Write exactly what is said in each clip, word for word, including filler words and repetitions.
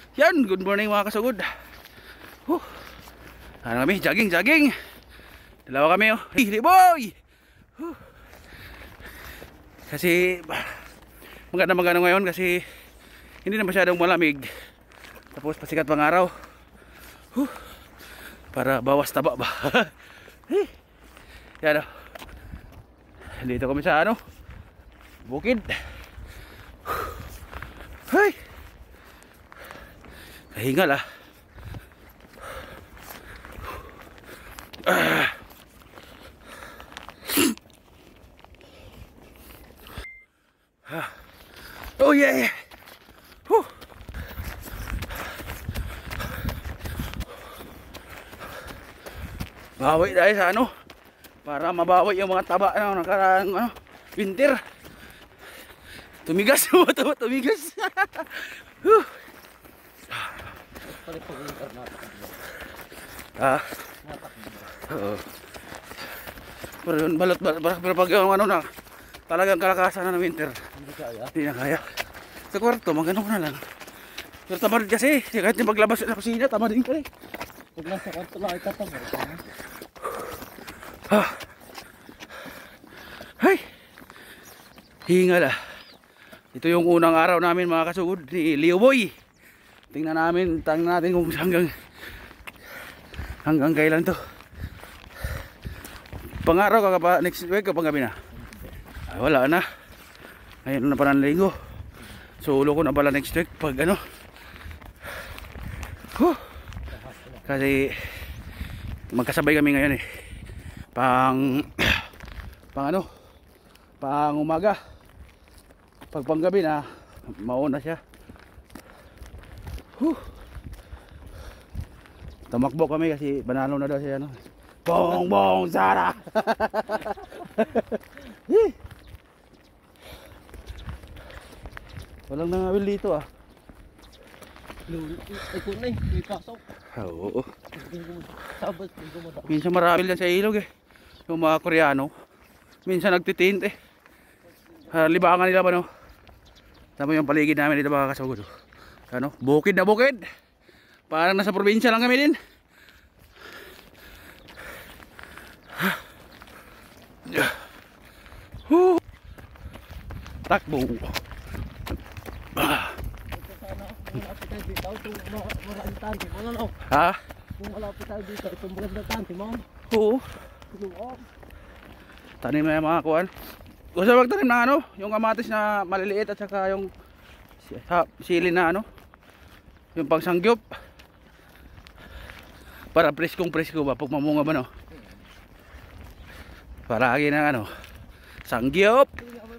Yan, good morning mga kasugod. Huh. Ano kami, jogging, jogging. Dalawa kami oh. Hey, boy! Huh. Kasi maganda maganda ngayon kasi hindi na masyadong malamig. Tapos pasikat pang araw. Huh. Para bawas taba ba. Hey. Yan oh. Dito kami sa ano, bukid. Hey. Kahingal ah. Ah. Ah. Oh yeah. Huh. Bawi dahil sa ano, para mabawi yung mga taba ng nakarang ano, winter. Tumigas mo to, tumigas. Huh. Ah. Oo. Pero yun, balot, balot, pero pag yung ano na, talagang kalakasan na ng winter. Hindi kaya? Hindi na kaya. Sa kwarto, magano ko na lang. Pero tamad kasi, kahit yung paglabas sa kusina, tamad din ka eh. Huwag lang sa kwarto lang, itatamad. Ah. Hay! Hingal ah. Ito yung unang araw namin mga kasugod ni Leo Boy. Tingnan namin, tingnan natin kung hanggang hanggang kailan to. Pangaraw ka pa next week o panggabi na? Ay, wala na. Ngayon na pa ng linggo. So ulo ko na pala next week pag ano. Huh. Kasi magkasabay kami ngayon eh. Pang pang ano? Pang umaga. Pag panggabi na, mauna siya. Huh. Tumakbo kami kasi banalo na daw siya ano. Bong bong Sara. Walang nangawil dito ah. Ay ko na eh, may pasok. Oo. Sabas, hindi ko madami. Minsan marami yan sa ilog eh. Yung mga Koreano. Minsan nagtitint eh. Uh, libangan nila ba no? Tama yung paligid namin dito mga kasugod. Ano? Bukid na bukid. Parang nasa probinsya lang kami din. Huh. Takbo. Ah. Ha? Kung malapit tayo dito, itong magandang tanti mo. Oo. Tanim na yung mga kuwan. Gusto magtanim na ano, yung kamatis na maliliit at saka yung sili na ano, yung pangsangyop. Para preskong presko ba, pag mamunga ba no? Para lagi na ano, sangyop.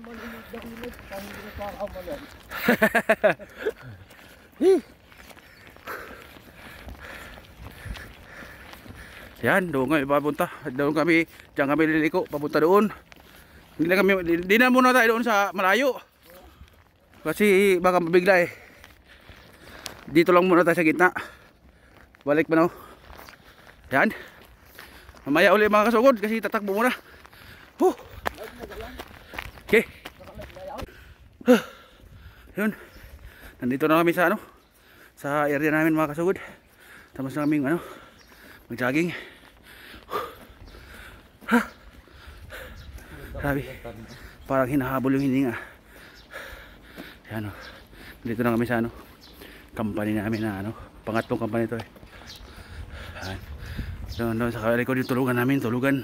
Yan, doon kami papunta. Doon kami, diyan kami liliko, papunta doon. Hindi na kami, hindi na muna tayo doon sa malayo. Kasi baka mabigla eh. Dito lang muna tayo sa gitna. Balik pa no. Yan. Mamaya ulit mga kasugod kasi tatakbo muna. Huh. Okay. Huh. Yun. Nandito na kami sa ano, sa area namin mga kasugod. Tapos na kaming ano, mag-jogging. Huh. Grabe. Parang hinahabol yung hininga. Yan o. Dito na kami sa ano, company namin na ano, pangatlong company ito eh. Yan. Doon, doon sa kalikod yung tulugan namin, tulugan.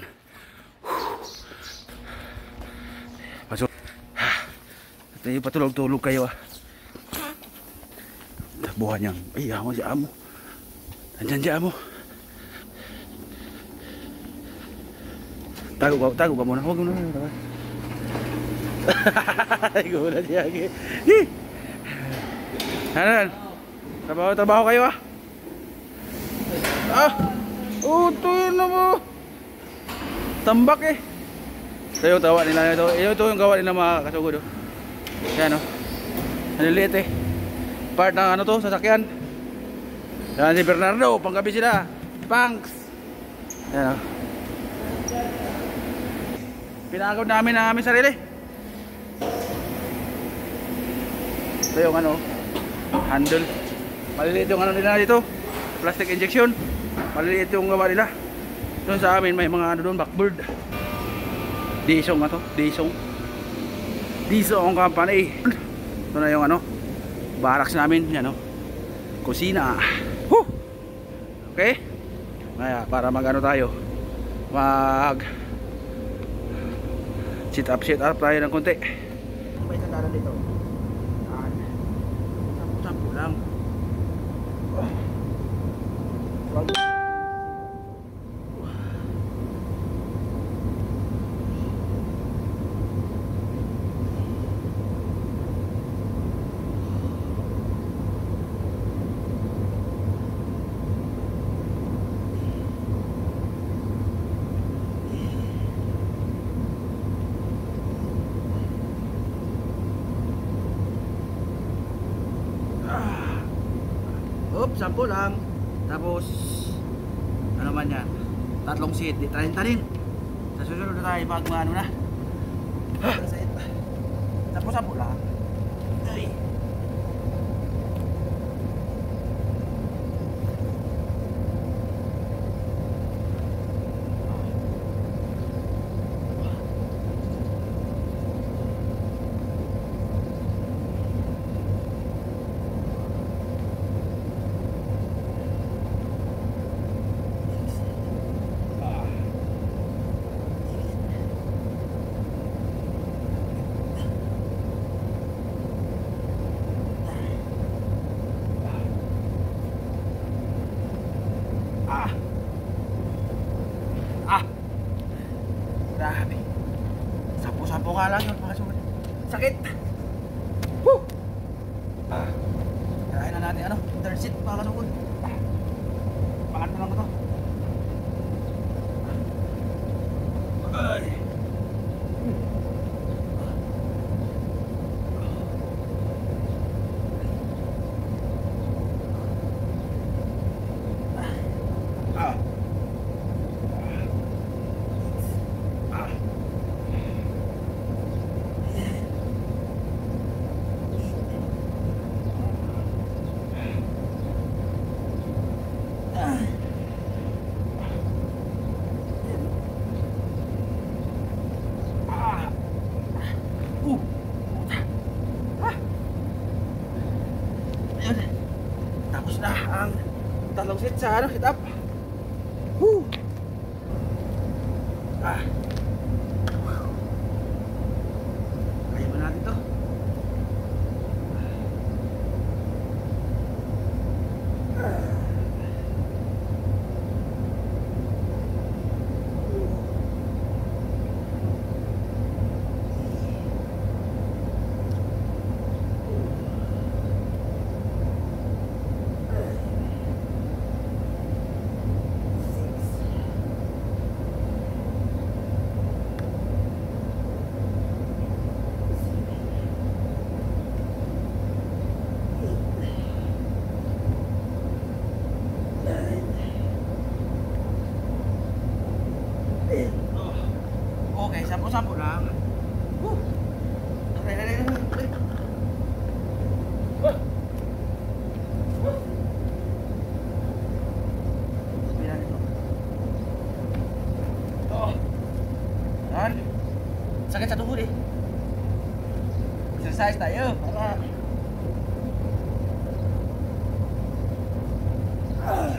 Pasok. At yung patulog-tulog kayo ah. Buhan niyang, ay amo si amo. Nandyan si amo. Tago ka, tago ka muna. Huwag mo na. Tago na siya. Ano yan? Trabaho, trabaho kayo ah. Ah! Uto yun na mo. Tambak eh. Ito yung tawa nila. Ito, ito yung gawa nila mga kasugod. Yan o. Naliliit eh. Part ng ano to, sasakyan. Yan si Bernardo, panggabi sila. Punks. Yan o. Pinagod namin ang aming sarili. Ito yung ano, handle. Maliliit yung ano nila dito, plastic injection. Maliliit yung gawa nila. Doon sa amin may mga ano doon, backbird. Disong nga to, Disong. Disong company. Ito na yung ano, barracks namin, yan o. Kusina. Woo! Okay? Kaya para magano tayo, mag sit up, sit up tayo ng konti. May sandalan dito. Yan. Sampu-sampu lang. Oh. Oops, sampo lang. Tapos ano man yan, tatlong seat, di treinta rin. Sa susunod na tayo pag ano na. Sampo sampo lang. Ay. Ah. Ah. Grabe. Sampo-sampo nga lang yun mga sulit. Sakit. Woo. Ah. Kirain na natin ano, third seat mga kasukod. Pangat na lang ko to. Ay. Ah. Ah. Ah. Uh. Ah. Ayun. Tapos na ang tatlong seat sa ano, sit up. Woo! Ah. Kaya ba natin to? Okay, sampo-sampo lang. Woo! Ay, ay, ay, ay. Woo! Woo! Bilang ito. Oh. Yan. Sakit sa tuhod eh. Exercise tayo para ah.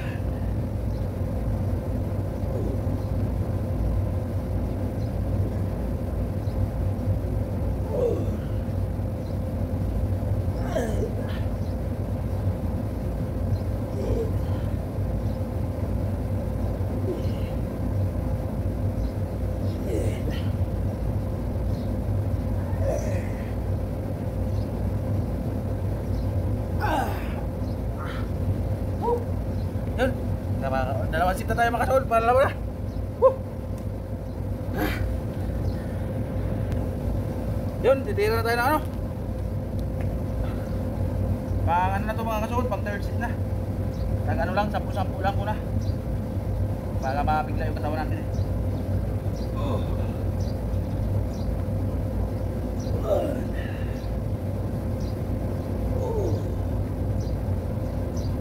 Yun, dalawang seat na tayo makasold para laban na. Woo! Yun, titira na tayo ng ano, pang ano na to mga kasold, pang third seat na. Nag ano lang, sampu-sampu lang ko na para mabigla yung katawan natin eh. Oh. Oh.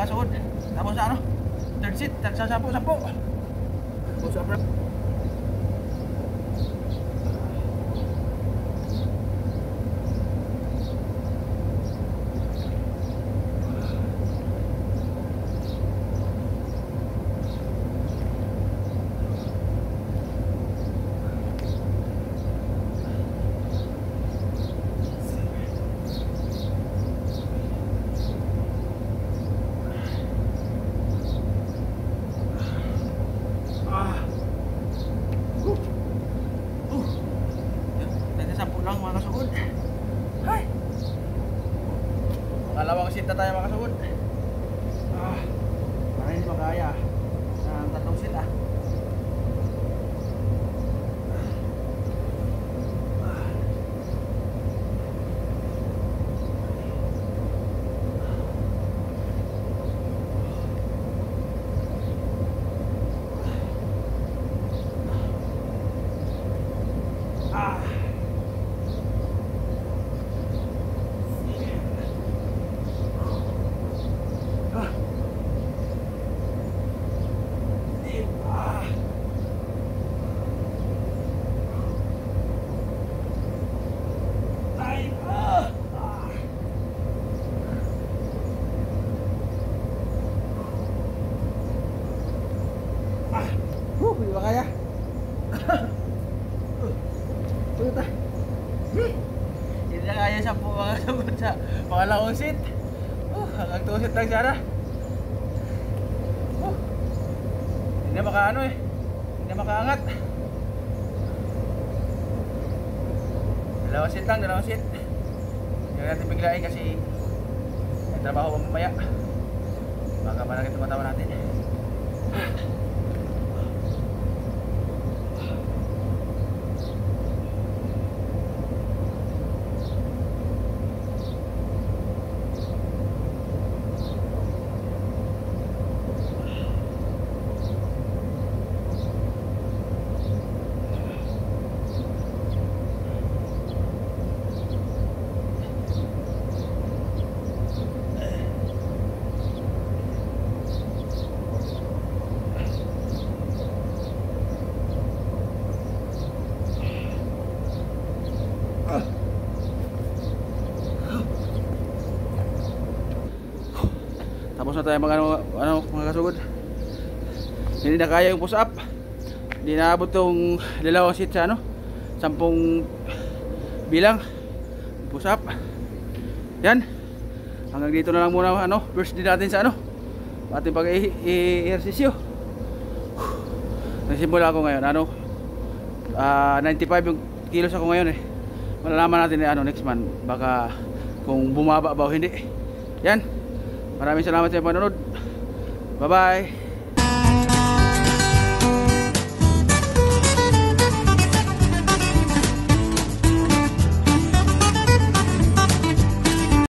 kasuod. Tapos sa ano? Third seat, sa sampu-sampu. Tapos sa mga kasuod. Hay. Pangalawang seat na tayo mga kasuod. Ah, parang hindi makaya ng tatlong seat ah. Ah. Huh, hindi ba kaya? Ulit ah. Hindi na kaya sa mga sabot sa pangalawang seat. Uh, hanggang two seat lang sana. Uh, hindi na maka ano eh. Hindi na makaangat. Dalawang seat lang, dalawang seat. Hindi natin biglain kasi may trabaho mamaya. Baka malaki tumatawa natin. Tapos na tayo mga ano, ano mga kasugod. Hindi na kaya yung push up. Hindi naabot tong dalawang seat sa ano, sampung bilang push up. Yan. Hanggang dito na lang muna ano, first din natin sa ano, ating pag-ehersisyo. Nagsimula ako ngayon ano, uh, ninety-five yung kilos ako ngayon eh. Malalaman natin eh, ano next month baka kung bumaba ba o hindi. Yan. Maraming salamat sa panonood. Bye bye.